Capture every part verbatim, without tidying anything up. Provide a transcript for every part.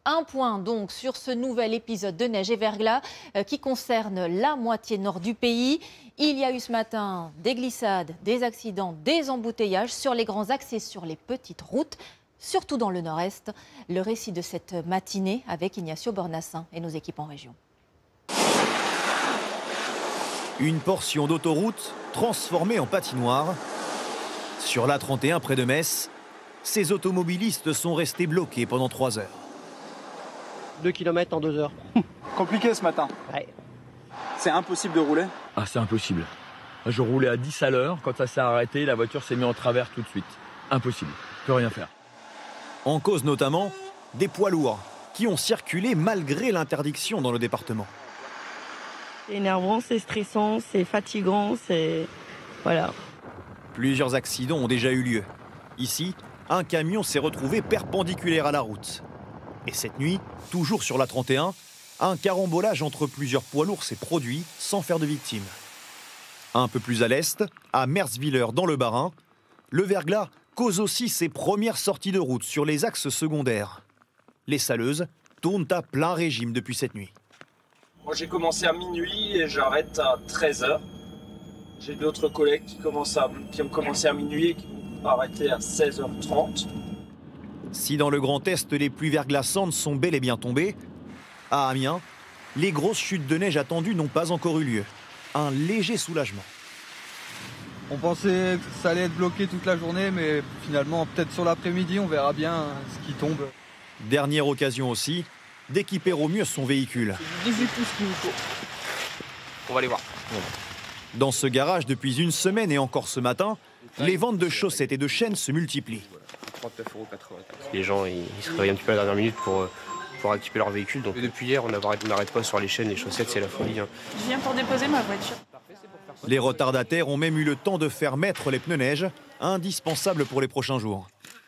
Un point donc sur ce nouvel épisode de neige et verglas euh, qui concerne la moitié nord du pays. Il y a eu ce matin des glissades, des accidents, des embouteillages sur les grands axes et sur les petites routes, surtout dans le nord-est. Le récit de cette matinée avec Ignacio Bornassin et nos équipes en région. Une portion d'autoroute transformée en patinoire. Sur l'A trente et un près de Metz, ces automobilistes sont restés bloqués pendant trois heures. deux kilomètres en deux heures. Compliqué ce matin. Ouais. C'est impossible de rouler. Ah, c'est impossible. Je roulais à dix à l'heure. Quand ça s'est arrêté, la voiture s'est mise en travers tout de suite. Impossible. Je peux rien faire. En cause notamment des poids lourds qui ont circulé malgré l'interdiction dans le département. C'est énervant, c'est stressant, c'est fatigant, c'est... Voilà. Plusieurs accidents ont déjà eu lieu. Ici, un camion s'est retrouvé perpendiculaire à la route. Et cette nuit, toujours sur l'A trente et un, un carambolage entre plusieurs poids lourds s'est produit sans faire de victimes. Un peu plus à l'est, à Merzwiller dans le Bas-Rhin, le verglas cause aussi ses premières sorties de route sur les axes secondaires. Les saleuses tournent à plein régime depuis cette nuit. Moi j'ai commencé à minuit et j'arrête à treize heures. J'ai d'autres collègues qui, commencent à, qui ont commencé à minuit et qui vont arrêter à seize heures trente. Si dans le Grand Est, les pluies verglaçantes sont bel et bien tombées, à Amiens, les grosses chutes de neige attendues n'ont pas encore eu lieu. Un léger soulagement. On pensait que ça allait être bloqué toute la journée, mais finalement, peut-être sur l'après-midi, on verra bien ce qui tombe. Dernière occasion aussi d'équiper au mieux son véhicule. dix-huit pouces qu'il nous faut. On va aller voir. Dans ce garage, depuis une semaine et encore ce matin, les ventes de chaussettes et de chaînes se multiplient. trente-neuf euros quatre-vingt-quatre. Les gens, ils, ils se réveillent un petit peu à la dernière minute pour, pour équiper leur véhicule. Donc depuis hier, on n'arrête pas sur les chaînes, les chaussettes, c'est la folie. Hein. Je viens pour déposer ma voiture. Les retardataires ont même eu le temps de faire mettre les pneus neige, indispensables pour les prochains jours.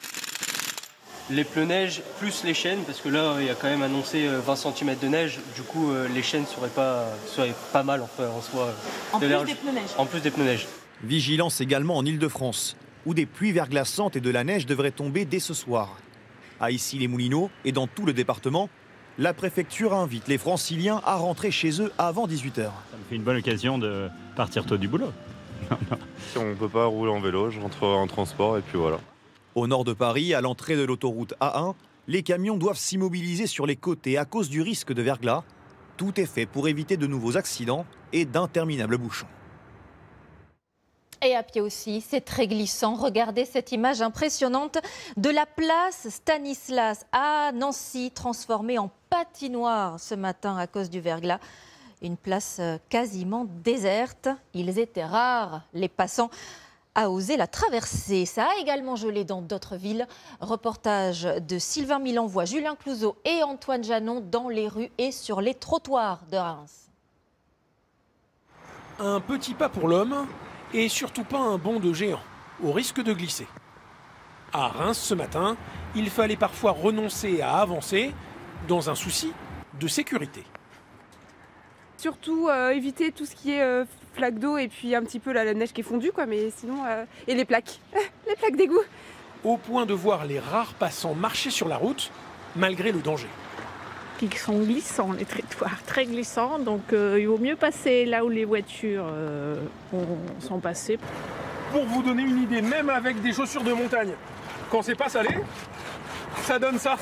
Les pneus neige plus les chaînes, parce que là, il y a quand même annoncé vingt centimètres de neige. Du coup, les chaînes seraient pas, seraient pas mal enfin, en soi. En plus des pneus neige. En plus des pneus neige. Vigilance également en Île-de-France, où des pluies verglaçantes et de la neige devraient tomber dès ce soir. À Issy-les-Moulineaux et dans tout le département, la préfecture invite les franciliens à rentrer chez eux avant dix-huit heures. Ça me fait une bonne occasion de partir tôt du boulot. Si on ne peut pas rouler en vélo, je rentre en transport et puis voilà. Au nord de Paris, à l'entrée de l'autoroute A un, les camions doivent s'immobiliser sur les côtés à cause du risque de verglas. Tout est fait pour éviter de nouveaux accidents et d'interminables bouchons. Et à pied aussi, c'est très glissant. Regardez cette image impressionnante de la place Stanislas à Nancy, transformée en patinoire ce matin à cause du verglas. Une place quasiment déserte. Ils étaient rares, les passants, à oser la traverser. Ça a également gelé dans d'autres villes. Reportage de Sylvain Milanvois, Julien Clouzot et Antoine Janon dans les rues et sur les trottoirs de Reims. Un petit pas pour l'homme et surtout pas un bond de géant, au risque de glisser. À Reims ce matin, il fallait parfois renoncer à avancer dans un souci de sécurité. Surtout euh, éviter tout ce qui est euh, flaque d'eau et puis un petit peu la, la neige qui est fondue, quoi, mais sinon... Euh, et les plaques, les plaques d'égout. Au point de voir les rares passants marcher sur la route, malgré le danger. Ils sont glissants, les trottoirs, très glissants, donc euh, il vaut mieux passer là où les voitures euh, sont passées. Pour vous donner une idée, même avec des chaussures de montagne, quand c'est pas salé, ça donne ça.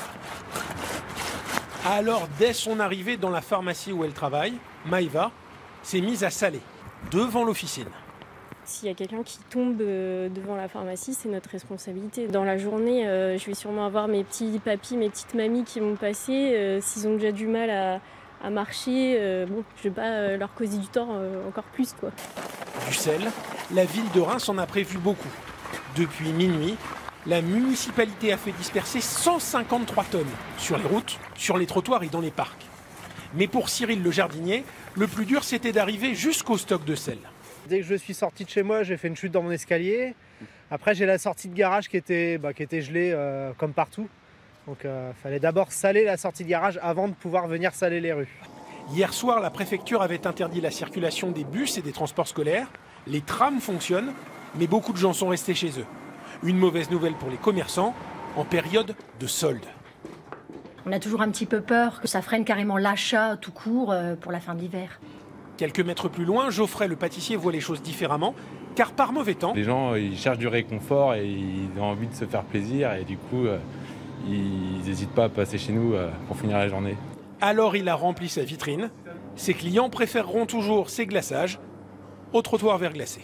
Alors, dès son arrivée dans la pharmacie où elle travaille, Maïva s'est mise à saler, devant l'officine. S'il y a quelqu'un qui tombe devant la pharmacie, c'est notre responsabilité. Dans la journée, euh, je vais sûrement avoir mes petits papis, mes petites mamies qui vont passer. Euh, S'ils ont déjà du mal à, à marcher, euh, bon, je ne vais pas euh, leur causer du tort euh, encore plus, quoi. Du sel, la ville de Reims en a prévu beaucoup. Depuis minuit, la municipalité a fait disperser cent cinquante-trois tonnes sur les routes, sur les trottoirs et dans les parcs. Mais pour Cyril le jardinier, le plus dur c'était d'arriver jusqu'au stock de sel. Dès que je suis sorti de chez moi, j'ai fait une chute dans mon escalier. Après, j'ai la sortie de garage qui était, bah, qui était gelée euh, comme partout. Donc il euh, fallait d'abord saler la sortie de garage avant de pouvoir venir saler les rues. Hier soir, la préfecture avait interdit la circulation des bus et des transports scolaires. Les trams fonctionnent, mais beaucoup de gens sont restés chez eux. Une mauvaise nouvelle pour les commerçants en période de solde. On a toujours un petit peu peur que ça freine carrément l'achat tout court pour la fin de l'hiver. Quelques mètres plus loin, Geoffrey le pâtissier voit les choses différemment, car par mauvais temps... Les gens, ils cherchent du réconfort et ils ont envie de se faire plaisir et du coup, euh, ils n'hésitent pas à passer chez nous euh, pour finir la journée. Alors il a rempli sa vitrine. Ses clients préféreront toujours ses glaçages au trottoir verglacé.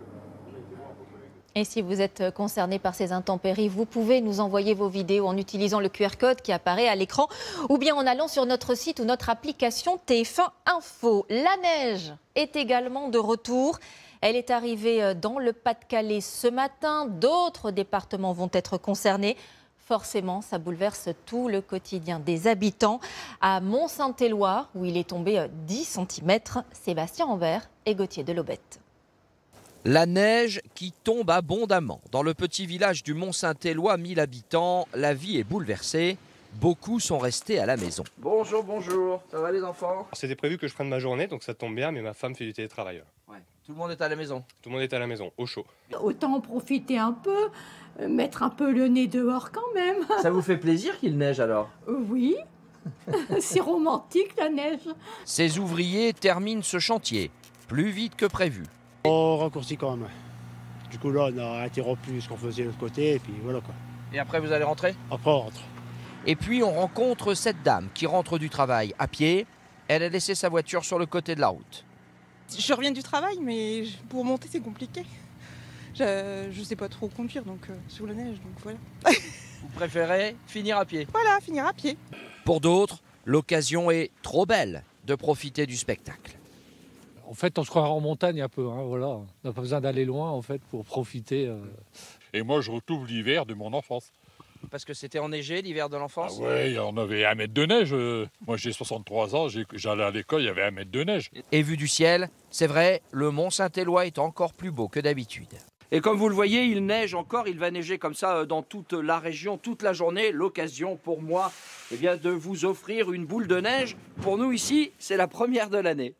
Et si vous êtes concerné par ces intempéries, vous pouvez nous envoyer vos vidéos en utilisant le Q R code qui apparaît à l'écran ou bien en allant sur notre site ou notre application T F un Info. La neige est également de retour. Elle est arrivée dans le Pas-de-Calais ce matin. D'autres départements vont être concernés. Forcément, ça bouleverse tout le quotidien des habitants. À Mont-Saint-Éloi, où il est tombé dix centimètres, Sébastien Ambert et Gauthier Delobette. La neige qui tombe abondamment. Dans le petit village du Mont-Saint-Éloi, mille habitants, la vie est bouleversée. Beaucoup sont restés à la maison. Bonjour, bonjour. Ça va les enfants? C'était prévu que je prenne ma journée, donc ça tombe bien, mais ma femme fait du télétravail. Ouais. Tout le monde est à la maison? Tout le monde est à la maison, au chaud. Autant en profiter un peu, mettre un peu le nez dehors quand même. Ça vous fait plaisir qu'il neige alors? Oui, c'est romantique la neige. Ces ouvriers terminent ce chantier plus vite que prévu. On raccourcit quand même. Du coup là on a interrompu ce qu'on faisait de l'autre côté et puis voilà quoi. Et après vous allez rentrer? Après on rentre. Et puis on rencontre cette dame qui rentre du travail à pied. Elle a laissé sa voiture sur le côté de la route. Je reviens du travail mais pour monter c'est compliqué. Je ne sais pas trop conduire donc euh, sous la neige donc voilà. Vous préférez finir à pied? Voilà, finir à pied. Pour d'autres, l'occasion est trop belle de profiter du spectacle. En fait, on se croirait en montagne un peu, hein, voilà. On n'a pas besoin d'aller loin en fait pour profiter. Euh... Et moi, je retrouve l'hiver de mon enfance. Parce que c'était enneigé l'hiver de l'enfance? Ah oui, on avait un mètre de neige. Moi, j'ai soixante-trois ans, j'allais à l'école, il y avait un mètre de neige. Et vu du ciel, c'est vrai, le Mont-Saint-Éloi est encore plus beau que d'habitude. Et comme vous le voyez, il neige encore, il va neiger comme ça dans toute la région, toute la journée. L'occasion pour moi eh bien, de vous offrir une boule de neige. Pour nous ici, c'est la première de l'année.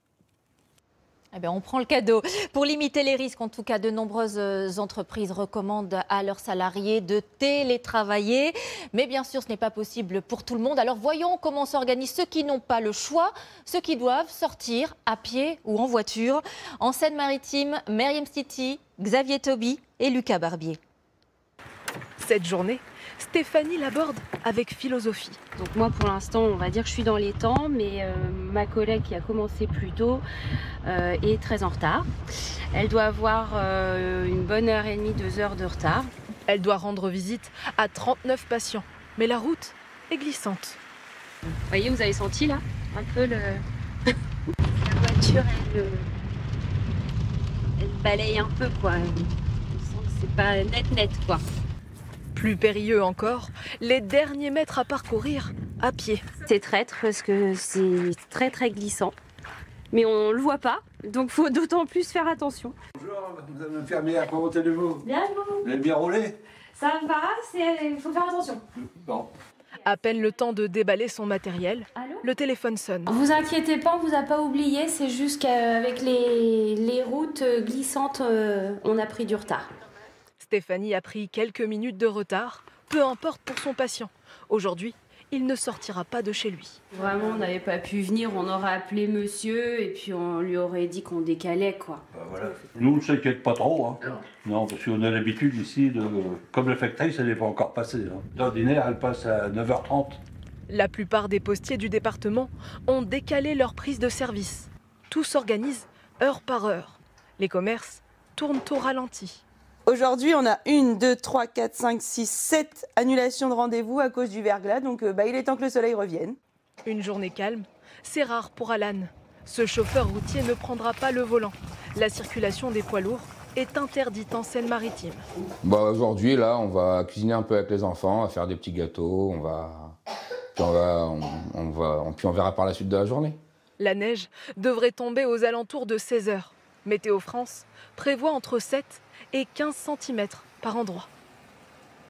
Eh bien, on prend le cadeau. Pour limiter les risques, en tout cas, de nombreuses entreprises recommandent à leurs salariés de télétravailler. Mais bien sûr, ce n'est pas possible pour tout le monde. Alors voyons comment s'organisent ceux qui n'ont pas le choix, ceux qui doivent sortir à pied ou en voiture. En Seine-Maritime, Myriam City, Xavier Toby et Lucas Barbier. Cette journée, Stéphanie l'aborde avec philosophie. Donc moi pour l'instant on va dire que je suis dans les temps, mais euh, ma collègue qui a commencé plus tôt euh, est très en retard. Elle doit avoir euh, une bonne heure et demie, deux heures de retard. Elle doit rendre visite à trente-neuf patients, mais la route est glissante. Vous voyez, vous avez senti là un peu le... la voiture, elle, euh... elle balaye un peu quoi. On sent que c'est pas net net quoi. Plus périlleux encore, les derniers mètres à parcourir à pied. C'est traître parce que c'est très très glissant, mais on le voit pas, donc faut d'autant plus faire attention. Bonjour, madame l'infirmière, comment allez-vous? Bien, vous? Vous avez bien roulé? Ça va, il faut faire attention. Bon. À peine le temps de déballer son matériel, Allô? le téléphone sonne. Vous inquiétez pas, on vous a pas oublié, c'est juste qu'avec les, les routes glissantes, euh, on a pris du retard. Stéphanie a pris quelques minutes de retard, peu importe pour son patient. Aujourd'hui, il ne sortira pas de chez lui. Vraiment, on n'avait pas pu venir, on aurait appelé monsieur et puis on lui aurait dit qu'on décalait quoi. Ben voilà. Nous, on ne s'inquiète pas trop. Hein. Non. non, parce qu'on a l'habitude ici, de... comme le factory, ça n'est pas encore passé. Hein. D'ordinaire, elle passe à neuf heures trente. La plupart des postiers du département ont décalé leur prise de service. Tout s'organise heure par heure. Les commerces tournent au ralenti. Aujourd'hui, on a une, deux, trois, quatre, cinq, six, sept annulations de rendez-vous à cause du verglas, donc euh, bah, il est temps que le soleil revienne. Une journée calme, c'est rare pour Alan. Ce chauffeur routier ne prendra pas le volant. La circulation des poids lourds est interdite en Seine-Maritime. Bah, aujourd'hui, là, on va cuisiner un peu avec les enfants, on va faire des petits gâteaux, on va... Puis on, va... On, on va... Puis on verra par la suite de la journée. La neige devrait tomber aux alentours de seize heures. Météo France prévoit entre sept et quinze centimètres par endroit.